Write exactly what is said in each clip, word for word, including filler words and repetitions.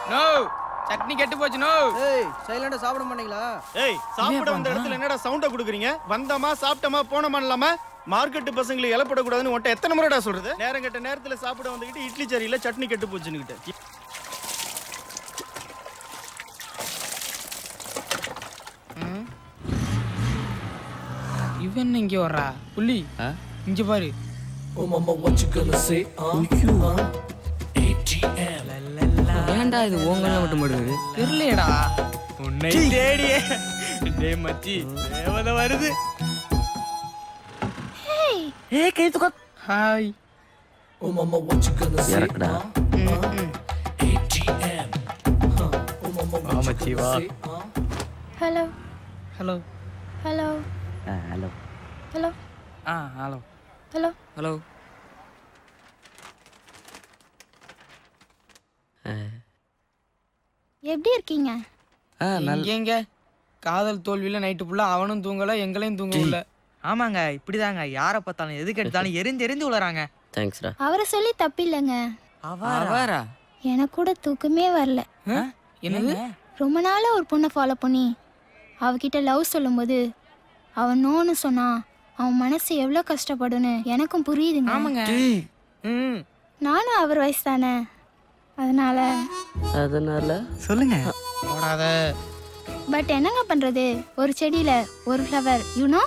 No chutney கெட்டு போச்சு no. ஏய் சைலண்டா சாப்பிட மாட்டீங்களா? ஏய் சாப்பிட வந்த இடத்துல என்னடா சவுண்ட குடுக்குறீங்க? வந்தமா சாப்பிட்டமா போனமா இல்லாம மார்க்கெட் பசங்களை இலப்பட கூடாதுன்னு உன்ட்ட எத்தனை முறைடா சொல்றது? நேரம் கெட்ட நேரத்துல சாப்பிட வந்துகிட்டு இட்லி சரியில்லை சட்னி கெட்டு போச்சுன்னுகிட்டு. இவன் இங்க வர்றா புள்ளி இங்க பாரு. Oh mama what you gonna say? Uh, A T M. ஏன்டா இது ஓங்கல மட்டும் போடுது? தெரியலடா. உன்னை தேடியே. டேய் மச்சி தேவத வருது. ஹேய். ஏய் கேத்துக்கோ. Hi. Oh mama what you gonna say? இறக்குடா. A T M. Oh mama what you gonna say? Hello. Hello. Hello. Hello. Hello. ஆ ஹலோ. ஹலோ. ஹலோ. எப்படி இருக்கீங்க? ஆ நல்ல எங்க காதல் தோல்வியில நைட்டு ஃபுல்லா அவனும் தூங்கல எங்களையும் தூங்கல. ஆமாங்க இப்படிதாங்க யாரை பார்த்தாலும் எதுக்கு எடுத்தாலும் எரிஞ்சு எரிஞ்சு உளறாங்க. தேங்க்ஸ்டா. அவரை சொல்லி தப்பில்லைங்க. அவரா? எனக்கு கூட தூக்கமே வரல. என்னது? ரொம்ப நாளா ஒரு பொண்ணை ஃபாலோ பண்ணி அவகிட்ட லவ் சொல்லும்போது அவன் நோன்னு சொன்னா அவன் மனசு எவ்வளோ கஷ்டப்படுன்னு எனக்கும் புரியுதுங்க. ஆமாங்க. ம் நானும் அவர் வயசு தானே, அதனால அதனால சொல்லுங்க. ஓடாத. பட் என்னங்க பண்றது, ஒரு செடியில ஒரு ஃப்ளவர் யூனோ.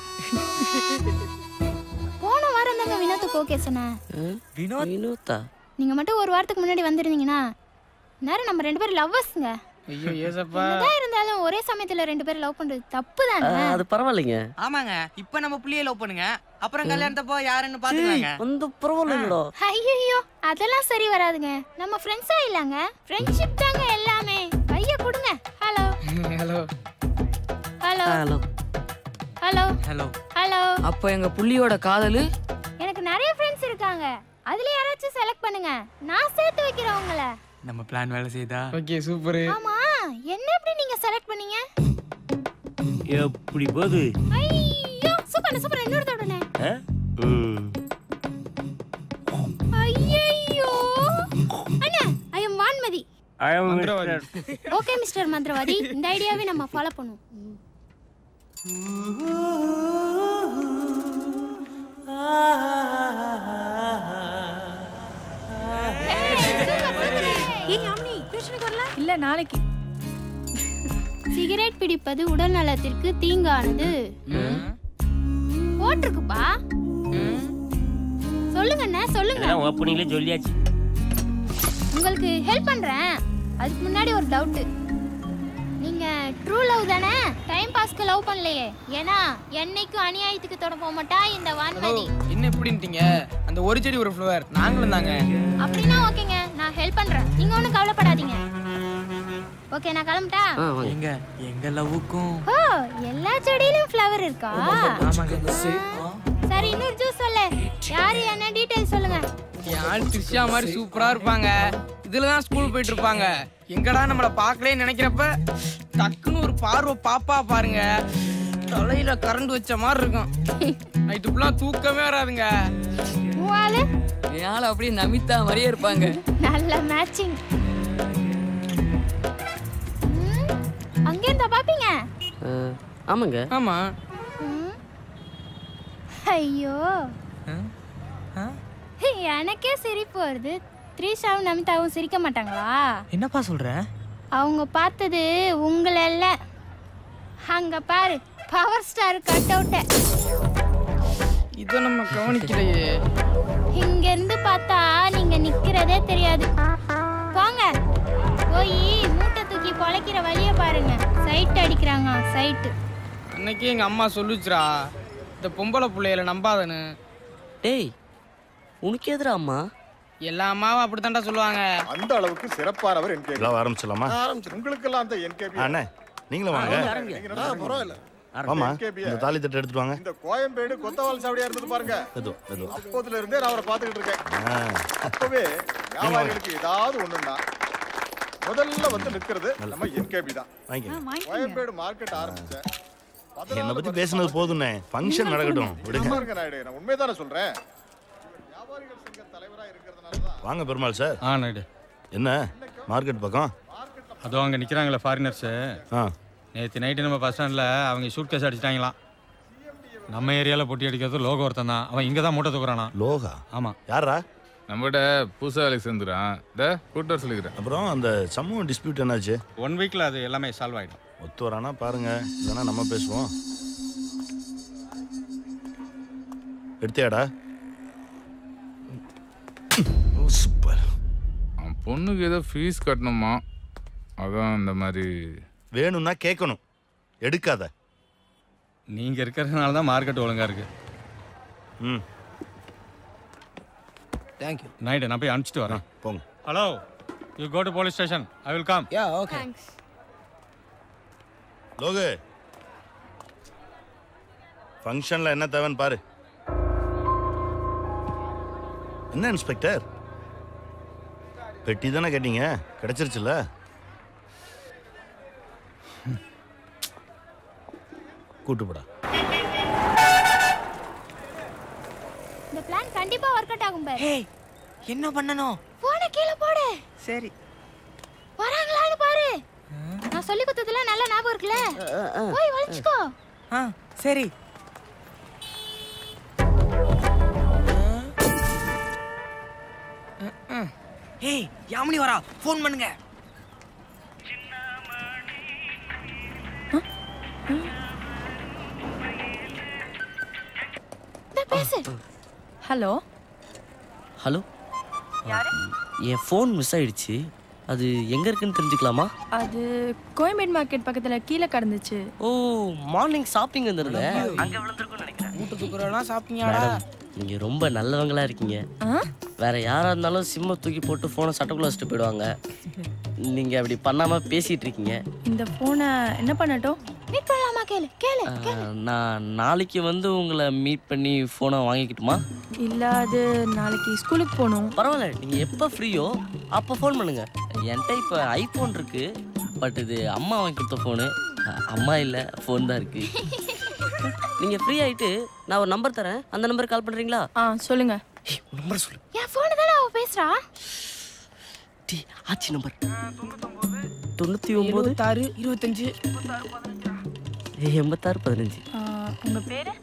போன வாரம் தாங்க வினோத்துக்கு ஓகே சொன்னேன். வினோத் வினோத்தா? நீங்க மட்டும் ஒரு வாரத்துக்கு முன்னாடி வந்திருந்தீங்கன்னா நேரம் நம்ம ரெண்டு பேரும் லவ்வர்ஸ்ங்க. ஐயோ ஏசப்பா. என்னதான் இருந்தாலும் ஒரே சமயத்துல ரெண்டு பேரும் லவ் பண்றது தப்பு தானே. அது பரவாயில்லைங்க. ஆமாங்க இப்ப நம்ம புள்ளிய லவ் பண்ணுங்க, அப்புறம் கல்யாணத்தப்போ யாருன்னு பாத்துக்கலாங்க. அந்த பரவாயில்லைடா. ஐயோ அதெல்லாம் சரி வராதுங்க. நம்ம ஃப்ரெண்ட்ஸா இல்லங்க, ஃப்ரெண்ட்ஷிப் தாங்க எல்லாமே. கைய கொடுங்க. Hello hello hello hello hello hello hello. அப்ப எங்க புள்ளியோட காதலு எனக்கு நிறைய ஃப்ரெண்ட்ஸ் இருக்காங்க, அதுல யாராச்சும் செலக்ட் பண்ணுங்க, நான் சேர்த்து வைக்கிறேன் உங்களை. நம்ம பிளான் வேலை செய்தா? Okay super. ஆமா என்ன எப்படி நீங்க செலக்ட் பண்ணீங்க? எப்படி போகுது? ஐயோ சூப்பர் சூப்பர். இன்னொரு தடவை. ஐயோ அண்ணா ஐ அம் வான்மதி. ஐ அம் மந்திரவாதி. ஓகே மிஸ்டர் மந்திரவாதி, இந்த ஐடியாவை நம்ம ஃபாலோ பண்ணுவோம். இல்ல நாளைக்கு. சிகரெட் பிடிப்பது உடல் நலத்திற்கு தீங்கானது போட்டிருக்குப்பா. சொல்லுங்க அண்ணா சொல்லுங்க. அதான் ஓப்பனிங்ல சொல்லியாச்சு. உங்களுக்கு ஹெல்ப் பண்றேன். அதுக்கு முன்னாடி ஒரு டவுட். நீங்க ட்ரூ லவ் தானே? டைம் பாஸ்க்கு லவ் பண்ணலையே? ஏன்னா என்னைக்கும் அநியாயத்துக்கு தொட போக மாட்டா இந்த வான்மதி. என்ன எப்படின்ட்டீங்க? அந்த ஒரு செடி ஒரு ஃப்ளவர் நாங்களும் தாங்க. அப்படின்னா ஓகேங்க, நான் ஹெல்ப் பண்றேன், நீங்க ஒன்றும் கவலைப்படாதீங்க. ஓகே நான் கிளம்பிட்டா? எங்க எங்க லவ்வுக்கும் ஓ எல்லா செடியிலும் ஃப்ளவர் இருக்கா? ஆமாங்க. சரி இன்னொரு ஜூஸ் சொல்லு. யாரு என்ன டீடைல் சொல்லுங்க. யார் த்ரிஷா மாதிரி சூப்பரா இருப்பாங்க, இதுல தான் ஸ்கூல் போயிட்டு இருப்பாங்க. எங்கடா நம்மள பார்க்கலன்னு நினைக்கிறப்ப டக்குன்னு ஒரு பார்வை பாப்பா பாருங்க, தலையில கரண்ட் வச்ச மாதிரி இருக்கும். நைட்டு ஃபுல்லா தூக்கமே வராதுங்க. மூவாலு யால அப்படியே நமிதா மாதிரியே இருப்பாங்க. நல்ல மேட்சிங். அங்கே இருந்தா பாப்பீங்க? ஆமாங்க. ஆமா. ஐயோ எனக்கே சிரிப்பு வருது. த்ரிஷாவும் நமிதாவும் சிரிக்க மாட்டாங்களா? என்னப்பா சொல்ற? அவங்க பார்த்தது உங்களை இல்ல, அங்க பாரு பவர் ஸ்டார் கட் அவுட்ட. இத நம்ம கவனிக்கலையே. இங்க இருந்து பார்த்தா நீங்க நிக்கிறதே தெரியாது. போங்க போய் மூட்டை தூக்கி பொழைக்கிற வழிய பாருங்க. சைட் அடிக்கிறாங்க சைட். அன்னைக்கு எங்க அம்மா சொல்லுச்சுரா இந்த பொம்பளை பிள்ளைகளை நம்பாதன்னு. டேய் உனக்கு எதிரா அம்மா? எல்லா அம்மாவும் அப்படித்தான்டா சொல்லுவாங்க. அந்த அளவுக்கு சிறப்பானவர் என்கேபி. எல்லாம் ஆரம்பிச்சலாமா? உங்களுக்கு எல்லாம் அந்த என்கேபி. அண்ணே நீங்களும் வாங்க. பரவாயில்ல. ஆமா இந்த தாலி தட்டு எடுத்துட்டு வாங்க. இந்த கோயம்பேடு கொத்தவால் சாவடியா இருந்தது பாருங்க. ஏதோ ஏதோ அப்போதுல இருந்தே நான் அவரை பார்த்துக்கிட்டு இருக்கேன். அப்பவே வியாபாரிகளுக்கு ஏதாவது ஒண்ணுன்னா முதல்ல வந்து நிக்கிறது நம்ம என்கேபி தான். கோயம்பேடு மார்க்கெட் ஆரம்பிச்சேன். என்ன பத்தி பேசுனது போதும்னே, ஃபங்க்ஷன் நடக்கட்டும் விடுங்க. நான் உண்மைதானே சொல்றேன். வியாபாரிகள் சங்க தலைவரா இருக்கிறதுனால தான். வாங்க பெருமாள் சார். ஆ நாயுடு. என்ன மார்க்கெட் பக்கம்? அதோ அங்கே நிற்கிறாங்களே ஃபாரினர்ஸு. ஆ நேற்று நைட்டு நம்ம பஸ் ஸ்டாண்டில் அவங்க சூட் கேஸ் அடிச்சிட்டாங்களாம். நம்ம ஏரியாவில் பொட்டி அடிக்கிறது லோகோ ஒருத்தன் தான். அவன் இங்கே தான் மூட்டை தூக்குறானா. லோகா? ஆமாம். யாரா? நம்மகிட்ட புதுசாக வேலைக்கு சேர்ந்துறான். இந்த கூட்டு வர சொல்லிக்கிறேன். அப்புறம் அந்த சமூக டிஸ்பியூட் என்னாச்சு? ஒன் வீக்கில் அது எல்லாமே சால்வ் ஆகிடும். ஒத்து வரானா பாருங்க, இல்லைன்னா நம்ம பேசுவோம். எடுத்தியாடா? சூப்பர். அவன் பொண்ணுக்கு ஏதோ ஃபீஸ் கட்டணுமா, அதான் இந்த மாதிரி. வேணும்னா கேட்கணும், எடுக்காத. நீங்கள் இருக்கிறதுனால தான் மார்க்கெட் ஒழுங்காக இருக்கு. ம் தேங்க்யூ. நைட்டு நான் போய் அனுப்பிச்சிட்டு வரேன். போங்க. Hello, you go to police station. I will come. Yeah okay. Thanks. Logu, ஃபங்க்ஷனில் என்ன தேவைன்னு பாரு. என்ன இன்ஸ்பெக்டர், பெட்டி தானே கேட்டீங்க, கிடைச்சிருச்சுல்ல? கூட்டு போடா. இந்த பிளான் கண்டிப்பா ஒர்க் அவுட் ஆகும் பாரு. ஏய் என்ன பண்ணனும்? போனை கீழே போடு. சரி. வராங்களான்னு பாரு. நான் சொல்லி கொடுத்ததெல்லாம் நல்ல ஞாபகம் இருக்குல? போய் வளைச்சுக்கோ. ஆ சரி. ஏய் யாமினி வரா, ஃபோன் பண்ணுங்க. பேசு. ஹலோ ஹலோ, என் ஃபோன் மிஸ் ஆயிடுச்சு. அது எங்க இருக்குன்னு தெரிஞ்சுக்கலாமா? அது கோயம்பேடு மார்க்கெட் பக்கத்துல கீழே கடந்துச்சு. ஓ, மார்னிங் ஷாப்பிங் வந்திருந்தேன், அங்க விழுந்திருக்கும்னு நினைக்கிறேன். மூட்டை தூக்குறலாம் ஷாப்பிங்காடா? நீங்க ரொம்ப நல்லவங்களா இருக்கீங்க. வேற யாரா இருந்தாலும் சிம்ம தூக்கி போட்டு போனை சட்டக்குள்ள வச்சுட்டு போயிடுவாங்க. நீங்க அப்படி பண்ணாம பேசிட்டு இருக்கீங்க. இந்த போனை என்ன பண்ணட்டும்? மீட் பண்ணலாமா? கேளு கேளு. நான் நாளைக்கு வந்து உங்களை மீட் பண்ணி போனை வாங்கிக்கிட்டுமா? இல்ல, அது நாளைக்கு ஸ்கூலுக்கு போகணும். பரவாயில்ல, நீங்க எப்போ ஃப்ரீயோ அப்போ ஃபோன் பண்ணுங்க. என்கிட்ட இப்போ ஐஃபோன் இருக்கு, பட் இது அம்மா வாங்கி கொடுத்த ஃபோனு. அம்மா இல்லை, ஃபோன் தான் இருக்கு. நீங்க ஃப்ரீ ஆயிட்டு நான் ஒரு நம்பர் தரேன், அந்த நம்பருக்கு கால் பண்றீங்களா? ஆ சொல்லுங்க. நம்பர் சொல்லு. என் ஃபோன் தான அவ பேசுறா. டி ஆச்சி நம்பர் தொண்ணூற்றி ஒம்பது ஆறு இருபத்தஞ்சு எண்பத்தாறு பதினஞ்சு. உங்க பேரு?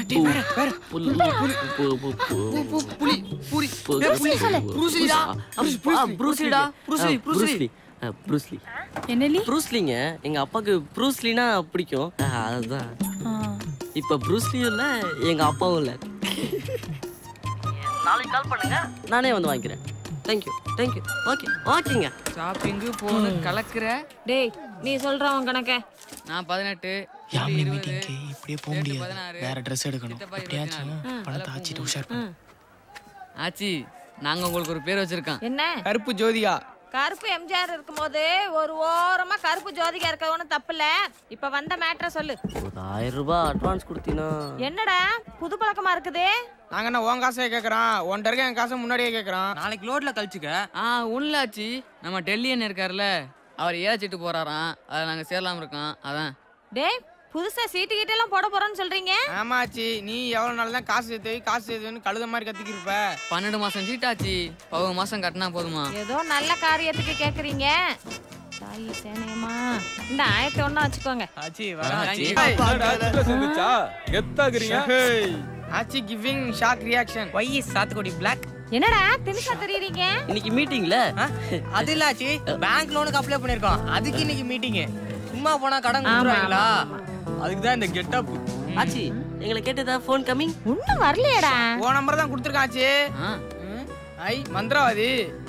என்னலி? ப்ரூஸ்லிங்க. எங்க அப்பாவுக்கு ப்ரூஸ்லினா பிடிக்கும், அதுதான். இப்ப ப்ரூஸ்லியும் இல்ல, எங்க அப்பாவும் இல்ல. நாளைக்கு கால் பண்ணுங்க, நானே வந்து வாங்கிக்கிறேன். Thank you thank you. ஓகே ஓகேங்க. ஷாப்பிங்கு போனு கலக்குற. டேய் நீ சொல்றவன் கணக்க. நான் பதினெட்டு யாமினி மீட்டிங்க்கு இப்படியே போக முடியாது, வேற ட்ரெஸ் எடுக்கணும். எப்படியாச்சும் பணத்தை ஆச்சிட்டு உஷார் பண்ணு. ஆச்சி, நாங்க உங்களுக்கு ஒரு பேர் வச்சிருக்கோம். என்ன? கருப்பு ஜோதிகா. கருப்பு எம்ஜிஆர் இருக்கும்போது ஒரு ஓரமா கருப்பு ஜோதிகா இருக்க ஒன்றும் தப்பு இல்ல. இப்ப வந்த மேட்ரை சொல்லு. ஒரு ஆயிரம் ரூபாய் அட்வான்ஸ் கொடுத்தீங்கன்னா. என்னடா புது பழக்கமா இருக்குது? நாங்க என்ன உன் காசே கேட்கறோம், ஒன்றை இருக்க என் காசை முன்னாடியே கேட்கறோம். நாளைக்கு லோட்ல கழிச்சுக்க. ஆ உள்ளாச்சி, நம்ம டெல்லியன் இருக்காருல்ல, அவர் ஏச்சிட்டு போறாராம், அதை நாங்க சேரலாம் இருக்கோம், அதான். டேய் புதுசா சீட்டு கீட்டு எல்லாம் போட போறோம்னு சொல்றீங்க? ஆமாச்சி, நீ எவ்வளவு நாள் தான் காசு சேர்த்து காசு சேர்த்துன்னு கழுத மாதிரி கத்திக்கிருப்ப. பன்னெண்டு மாசம் சீட்டாச்சு, பதினொரு மாசம் கட்டினா போதுமா? ஏதோ நல்ல காரியத்துக்கு கேக்குறீங்க. தாயி சேனையம்மா, இந்த ஆயிரத்தி ஒண்ணா வச்சுக்கோங்க. ஆச்சி வரா. கெத்தாகிறீங்க. ஆச்சி giving shock reaction. Why is சாத்துக்குடி பிளாக். என்னடா தினுசா தெரியுறீங்க? இன்னைக்கு மீட்டிங்ல அது இல்ல ஆச்சி, பேங்க் லோனுக்கு அப்ளை பண்ணிருக்கோம், அதுக்கு இன்னைக்கு மீட்டிங். சும்மா போனா கடன் கொடுத்துருவாங்களா, அதுக்கு தான் இந்த கெட்டப். ஆச்சி, எங்களை கேட்டதா ஃபோன் கமிங்? ஒண்ணும் வரலையேடா. ஓ நம்பர் தான் கொடுத்துருக்கான் ஆச்சி. ஐ மந்திரவாதி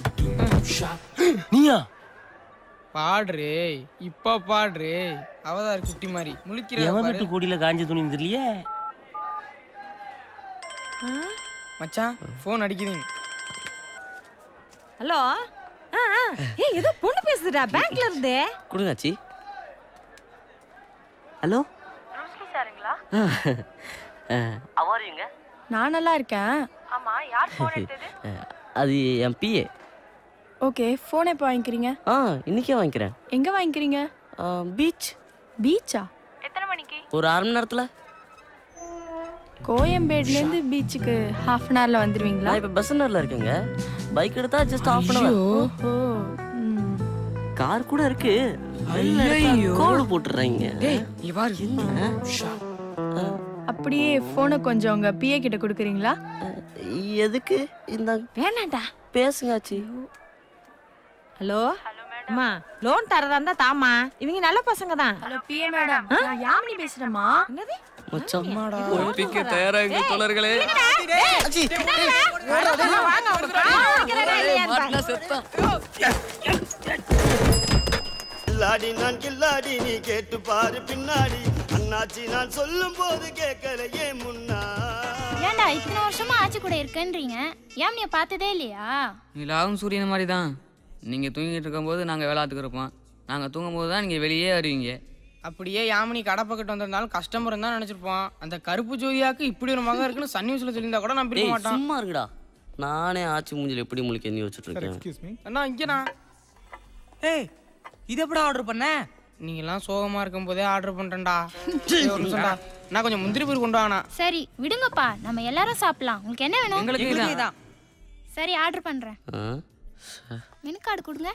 நீயா? பாடுறே இப்ப பாடுறே. அவதார் குட்டி மாதிரி முழிக்கிற. எவன் வீட்டு கூடியில காஞ்ச துணி தெரியலையே. மச்சான் ஃபோன் அடிக்குதுங்க. ஹலோ. ஆ ஆ ஏய் ஏதோ பொண்ணு பேசுதுடா பேங்க்ல இருந்து. கொடுங்க ஆச்சி. ஹலோ ரோஸ்லி சாருங்களா? அவரிங்க? நான் நல்லா இருக்கேன். ஆமா, யார் ஃபோன் எடுத்தது? அது என் பிஏ. ஓகே, ஃபோன் எப்போ வாங்கிக்கிறீங்க? ஆ இன்னைக்கே வாங்கிக்கிறேன். எங்க வாங்கிக்கிறீங்க? பீச். பீச்சா? எத்தனை மணிக்கு? ஒரு அரை மணி நேரத்துல. கோயம்பேடுல இருந்து பீச்சுக்கு ஹாஃப் அன் ஹவர்ல வந்துருவீங்களா? நான் இப்ப பஸ் ஸ்டாண்ட்ல இருக்கேங்க. பைக் எடுத்தா ஜஸ்ட் ஹாஃப் அன் ஹவர். ஓஹோ. கார் கார் கூட இருக்கு. ஐயோ கோடு போட்டுறாங்க. டேய் நீ பாரு. அப்படியே போனை கொஞ்சம் உங்க பிஏ கிட்ட கொடுக்குறீங்களா? எதுக்கு? இந்த வேணாண்டா பேசுங்காச்சி. ஹலோ அம்மா லோன் தரதா இருந்தா தாமா. இவங்க நல்ல பசங்க தான். ஹலோ பிஏ மேடம், நான் யாமினி பேசுறேம்மா. என்னது மச்சம்மாடா ஒப்பிக்க தயாராங்க தோழர்களே. மாட்னா செத்தான். கில்லாடி நான் கில்லாடி நீ கேட்டு பாரு பின்னாடி அண்ணாச்சி நான் சொல்லும் போது கேட்கலையே முன்னா. ஏன்டா இத்தனை வருஷமா ஆச்சி கூட இருக்கேன்றீங்க, யாமினிய பார்த்ததே இல்லையா? நீ லாவும் சூரியன் மாதிரி தான். நீங்க தூங்கிட்டு இருக்கும்போது நாங்க வேளாத்துக்கு இருப்போம். நாங்க தூங்கும் போது தான் நீங்க வெளியே வருவீங்க. அப்படியே யாமினி கடை பக்கத்து வந்திருந்தாலும் கஸ்டமர் தான் நினைச்சிருப்போம். அந்த கருப்பு ஜோதியாக்கு இப்படி ஒரு மகன் இருக்குன்னு சன் நியூஸ்ல சொல்லியிருந்தா கூட நான் பிடிக்க மாட்டேன். சும்மா இருக்குடா. நானே ஆச்சி மூஞ்சில எப்படி முழிக்க எண்ணி வச்சுட்டு இருக்கேன். அண்ணா இங்கண்ணா. ஏய் இது எப்படா ஆர்டர் பண்ண? நீங்க எல்லாம் சோகமா இருக்கும் போதே ஆர்டர் பண்றேன்டா. ஒரு நிமிஷம்டா, நான் கொஞ்சம் முந்திரி பயிர் கொண்டு வாங்கண்ணா. சரி விடுங்கப்பா, நம்ம எல்லாரும் சாப்பிடலாம். உங்களுக்கு என்ன வேணும்? எங்களுக்கு இதான். சரி ஆர்டர் பண்றேன். மெனு கார்டு கொடுங்க.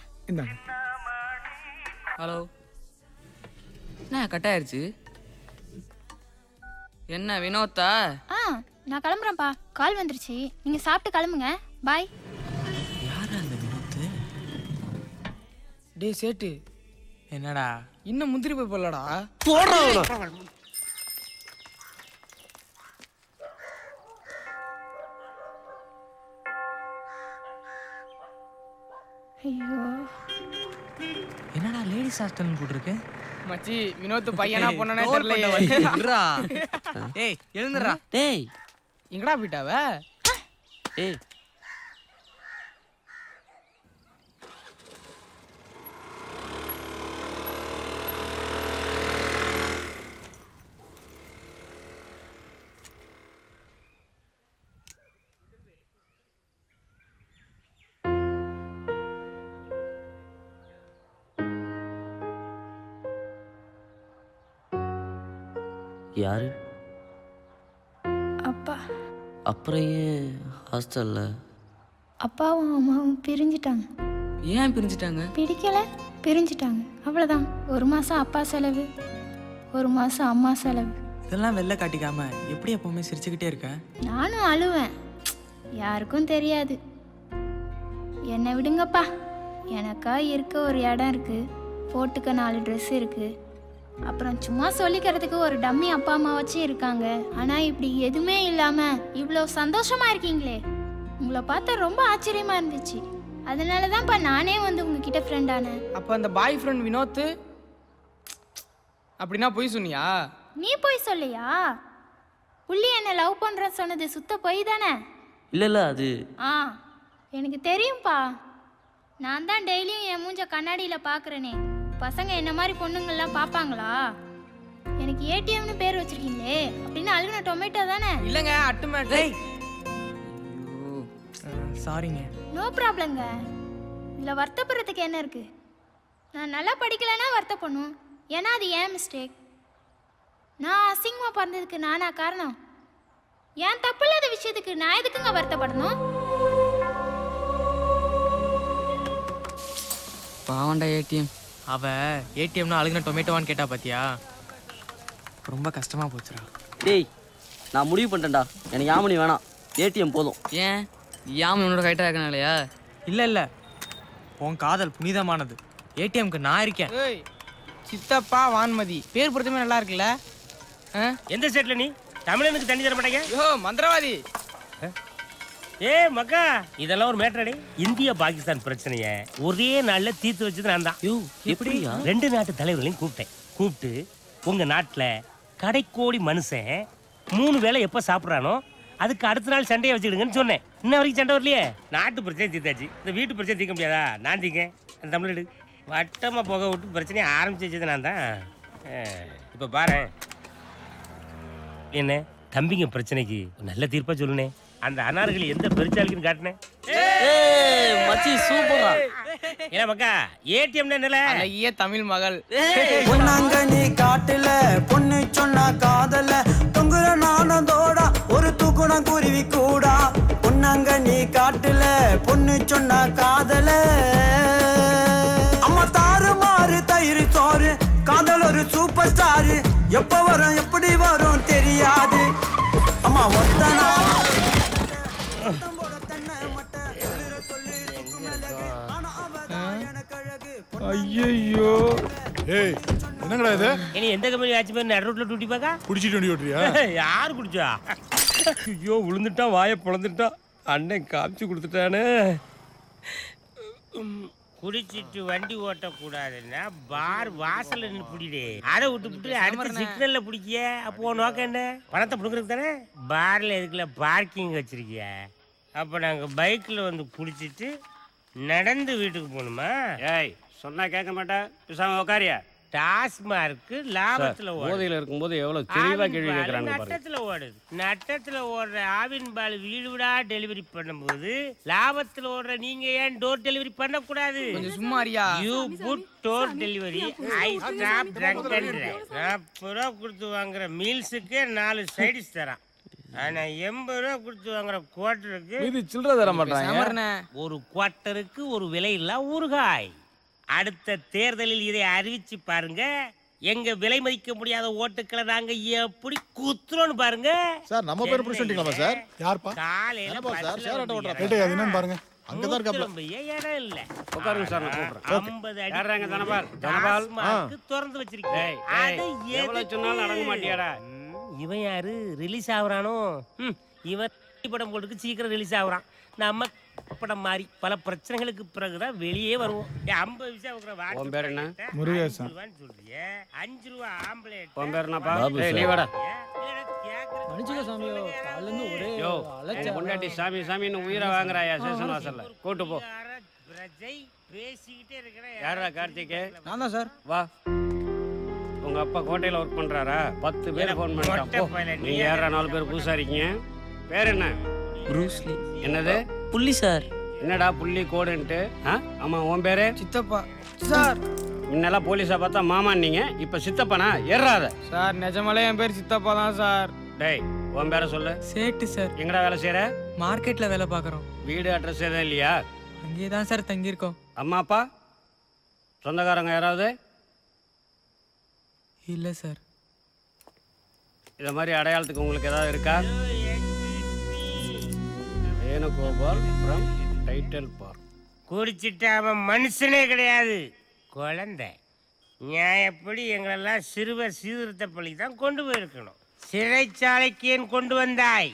ஹலோ என்ன கட் ஆயிருச்சு? என்ன வினோத்தா? ஆ நான் கிளம்புறேன்ப்பா, கால் வந்துருச்சு. நீங்க சாப்பிட்டு கிளம்புங்க. பாய். யாரா அந்த வினோத்? டேய் சேட்டு, என்னடா இன்னும் முந்திரி பயிர் போடலடா. போடுறா. ஐயோ என்னடா லேடிஸ் ஹாஸ்டல்னு போட்டுருக்கு? மச்சி வினோத் பையனா பொண்ணனே தெரியல. டேய் எழுந்துடா. டேய் எங்கடா போயிட்டாவ? ஏய் யாரு? அப்பா. அப்புறம் ஏன் ஹாஸ்டல்ல? அப்பாவும் அம்மாவும் பிரிஞ்சிட்டாங்க. ஏன் பிரிஞ்சிட்டாங்க? பிடிக்கல, பிரிஞ்சிட்டாங்க. அவ்வளோதான். ஒரு மாசம் அப்பா செலவு, ஒரு மாசம் அம்மா செலவு. இதெல்லாம் வெளில காட்டிக்காம எப்படி எப்பவுமே சிரிச்சுக்கிட்டே இருக்க? நானும் அழுவேன், யாருக்கும் தெரியாது. என்னை விடுங்கப்பா, எனக்கா இருக்க ஒரு இடம் இருக்கு, போட்டுக்க நாலு ட்ரெஸ் இருக்கு, அப்புறம் சும்மா சொல்லிக்கிறதுக்கு ஒரு டம்மி அப்பா அம்மா வச்சு இருக்காங்க. ஆனா இப்படி எதுவுமே இல்லாம இவ்வளோ சந்தோஷமா இருக்கீங்களே, உங்களை பார்த்தா ரொம்ப ஆச்சரியமா இருந்துச்சு. அதனாலதான்ப்பா நானே வந்து உங்ககிட்ட ஃப்ரெண்ட் ஆனேன். அப்ப அந்த பாய் ஃப்ரெண்ட் வினோத் அப்படின்னா போய் சொன்னியா? நீ போய் சொல்லியா? புள்ளி என்ன லவ் பண்ற சொன்னது சுத்த போய் தானே? இல்ல இல்ல அது ஆ எனக்கு தெரியும்பா. நான் தான் டெய்லியும் என் மூஞ்ச கண்ணாடியில பாக்குறேனே. பசங்க என்ன மாதிரி பொண்ணுங்கள்லாம் பாப்பாங்களா? எனக்கு ஏடிஎம்னு பேர் வச்சிருக்கீங்களே, அப்படின்னு அழுகுன டொமேட்டோ தானே? இல்லங்க அட்டுமேட்டோ. சாரிங்க. நோ ப்ராப்ளங்க. இதுல வருத்தப்படுறதுக்கு என்ன இருக்கு? நான் நல்லா படிக்கலன்னா வருத்தப்படணும், ஏன்னா அது ஏன் மிஸ்டேக். நான் அசிங்கமா பிறந்ததுக்கு நானா காரணம்? ஏன் தப்பு இல்லாத விஷயத்துக்கு நான் எதுக்குங்க வருத்தப்படணும்? பாவண்டா ஏடிஎம். அவ ஏடிஎம்னா அழுகுன டொமேட்டோவான்னு கேட்டா பாத்தியா? ரொம்ப கஷ்டமா போச்சுடா. டேய் நான் முடிவு பண்ணிட்டேன்டா, எனக்கு யாமினி வேணாம், ஏடிஎம் போதும். ஏன் யாமினி உன்னோட கைட்டா இருக்கனாலயா? இல்ல இல்ல, உன் காதல் புனிதமானது. ஏடிஎம்க்கு நான் இருக்கேன். ஏய் சித்தப்பா வான்மதி பேர் பொறுத்தமே நல்லா இருக்குல்ல? எந்த ஸ்டேட்ல நீ? தமிழனுக்கு தண்ணி தர மாட்டேங்க? யோ மந்திரவாதி. ஏ மக்கா, இதெல்லாம் ஒரு மேட்டரடி. இந்தியா பாகிஸ்தான் பிரச்சனைய ஒரே நாள்ல தீர்த்து வச்சது நான் தான். எப்படியா? ரெண்டு நாட்டு தலைவர்களையும் கூப்பிட்டேன். கூப்பிட்டு உங்க நாட்டுல கடைக்கோடி மனுஷன் மூணு வேளை எப்ப சாப்பிட்றானோ அதுக்கு அடுத்த நாள் சண்டையை வச்சுக்கிடுங்கன்னு சொன்னேன். இன்ன வரைக்கும் சண்டை வரலையே. நாட்டு பிரச்சனை தீர்த்தாச்சு, இந்த வீட்டு பிரச்சனை தீர்க்க முடியாதா? நான் தீங்க அந்த தமிழ்நாடு வட்டமா போக விட்டு பிரச்சனையை ஆரம்பிச்சு வச்சது நான் தான். இப்ப பாரு என்ன தம்பிங்க பிரச்சனைக்கு நல்ல தீர்ப்பா சொல்லுனே. அந்த அனார்களை எந்த பெருச்சாலிக்குன்னு காட்டினேன். மச்சி சூப்பரா. ஏ மக்கா, ஏடிஎம் என்னல அழகிய தமிழ் மகள். பொன்னாங்க நீ காட்டுல பொண்ணு சொன்னா காதல தொங்குற நானதோட ஒரு தூக்குன குருவி கூடா. பொன்னாங்க நீ காட்டுல பொண்ணு சொன்னா காதல அம்மா தாரு ஒரு சூப்பர் ஸ்டார் எப்ப வரும் எப்படி வரும் தெரியாது அம்மா ஒத்தனா ஐயோ ஏய் என்னங்கடா இது இனி எந்த கம்பெனி ஆச்சு பேர் நடு ரோட்ல டூட்டி பாக்கா குடிச்சிட்டு வண்டி ஓட்டுறியா யார் குடிச்சா ஐயோ விழுந்துட்டான் வாயை பிளந்துட்டான் அண்ணன் காமிச்சு கொடுத்துட்டானே குடிச்சிட்டு வண்டி ஓட்டக்கூடாதுன்னா பார் வாசல்ல நின்று பிடிடே அதை விட்டு விட்டு அடுத்த சிக்னல்ல பிடிக்கிய அப்போ நோக்கம் என்ன பணத்தை பிடுங்கிறது தானே பார்ல எதுக்குள்ள பார்க்கிங் வச்சிருக்கிய அப்ப நாங்க பைக்ல வந்து குடிச்சிட்டு நடந்து வீட்டுக்கு போகணுமா ஏய் சொன்னா கேட்க மாட்டேன் பேசாம உட்காரியா டாஸ்மார்க்கு லாபத்துல போதையில இருக்கும்போது எவ்வளவு தெளிவா கேள்வி கேட்கறாங்க பாருங்க நட்டத்துல ஓடுது நட்டத்துல ஓடுற ஆவின் பால் வீடு வீடா டெலிவரி பண்ணும்போது லாபத்துல ஓடுற நீங்க ஏன் டோர் டெலிவரி பண்ண கூடாது கொஞ்சம் சும்மா அறியா you put door delivery I stop trunk and drive நாற்பது ரூபா கொடுத்து வாங்குற மீல்ஸுக்கு நாலு சைடிஸ் தரான் ஆனா எண்பது ரூபா கொடுத்து வாங்குற குவார்டருக்கு இது சில்லறை தர மாட்டாங்க ஒரு குவார்டருக்கு ஒரு விலை இல்ல ஊறுகாய் அடுத்த தேர்தலில் இதை அறிவிச்சு பாருங்க எங்க விலை மதிக்க முடியாத ஓட்டுக்களை நாங்க எப்படி குத்துறோம்னு பாருங்க சார் நம்ம பேர் புடிச்சிட்டீங்களா சார் யார்ப்பா காலையில சார் ஷேர் ஆட்டோ ஓட்டற கேட்டே அது என்னன்னு பாருங்க அங்க தான் இருக்காப்ல இடம் இல்ல உட்காருங்க சார் நான் கூப்பிடுறேன் ஐம்பது அடி யாராங்க தனபால் தனபால் மார்க் திறந்து வச்சிருக்கீங்க அது எவ்வளவு சொன்னாலும் அடங்க மாட்டியாடா இவன் யாரு ரிலீஸ் ஆகுறானோ இவன் படம் போட்டுக்கு சீக்கிரம் ரிலீஸ் ஆகுறான் நம்ம படம் மாதிரி பல பிரச்சனைகளுக்கு பிறகுதான் வெளியே வருவோம் ஐம்பது விஷயம் உன் பேர் என்ன முருகேசன் சொல்றிய அஞ்சு ரூபா ஆம்பளேட் உன் பேர் என்னப்பா ஏய் நீ வாடா மன்னிச்சுக்க சாமியோ காலைல இருந்து ஒரே யோ உன் பொண்டாட்டி சாமி சாமின்னு உயிரை வாங்குறாயா ஸ்டேஷன் வாசல்ல கூட்டு போ பிரஜை பேசிக்கிட்டே இருக்கிற யாரா கார்த்திக் நான் தான் சார் வா உங்க அப்பா கோட்டையில ஒர்க் பண்றாரா பத்து பேர் ஃபோன் பண்ணிட்டான் போ நீங்க யாரா நாலு பேர் புதுசா இருக்கீங்க பேர் என்ன ப்ரூஸ்லி என்னது புள்ளி சார் என்னடா புள்ளி கோடுன்ட்டு ஆமா உன் பேரு சித்தப்பா சார் முன்னெல்லாம் போலீஸா பார்த்தா மாமான்னீங்க இப்ப சித்தப்பனா ஏறாத சார் நிஜமாலே என் பேர் சித்தப்பா தான் சார் டேய் உன் பேரை சொல்லு சேட்டு சார் எங்கடா வேலை செய்யற மார்க்கெட்ல வேலை பார்க்குறோம் வீடு அட்ரஸ் எதுவும் இல்லையா அங்கேயே தான் சார் தங்கியிருக்கோம் அம்மா அப்பா சொந்தக்காரங்க யாராவது இல்லை சார் இத மாதிரி அடையாளத்துக்கு உங்களுக்கு ஏதாவது இருக்கா வேணுகோபால் ஃப்ரம் டைட்டில் பார்க் குடிச்சிட்டு அவன் மனுஷனே கிடையாது குழந்தை நியாயப்படி எங்களெல்லாம் சிறுவர் சீர்திருத்த பள்ளி தான் கொண்டு போயிருக்கணும் சிறைச்சாலைக்கு ஏன் கொண்டு வந்தாய்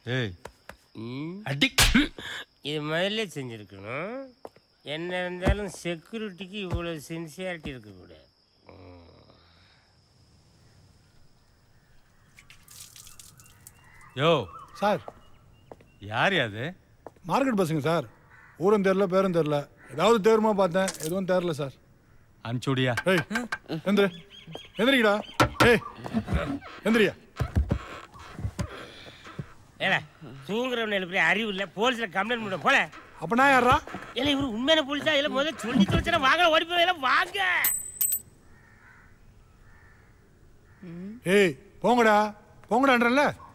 அடி இது முதல்ல செஞ்சிருக்கணும் என்ன இருந்தாலும் செக்யூரிட்டிக்கு இவ்வளவு சின்சியாரிட்டி இருக்கக்கூடாது யோ சார் யார் அது மார்க்கெட் பஸ்ஸுங்க சார் ஊரும் தெரியல பேரும் தெரியல ஏதாவது தேருமா பார்த்தேன் எதுவும் தெரியல சார் அனுப்பிச்சுடியா ஏய் எந்திரி எந்திரிக்கடா ஏய் எந்திரியா ஏடா தூங்குறவன் எழுப்பி அறிவு இல்லை போலீஸ்ல கம்ப்ளைண்ட் பண்ண போல அப்ப நான் யாரா இல்லை இவரு உண்மையான போலீஸா இல்லை முதல்ல சொல்லி தொலைச்சா வாங்க ஓடி போய் வாங்க ஏய் போங்கடா போங்கடான்றல